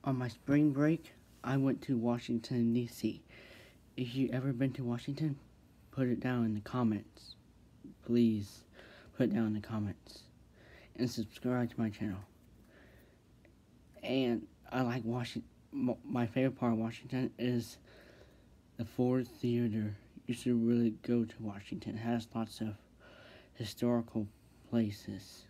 On my spring break, I went to Washington, D.C. If you ever been to Washington, put it down in the comments. Please put it down in the comments. And subscribe to my channel. And I like Washington. My favorite part of Washington is the Ford Theater. You should really go to Washington. It has lots of historical places.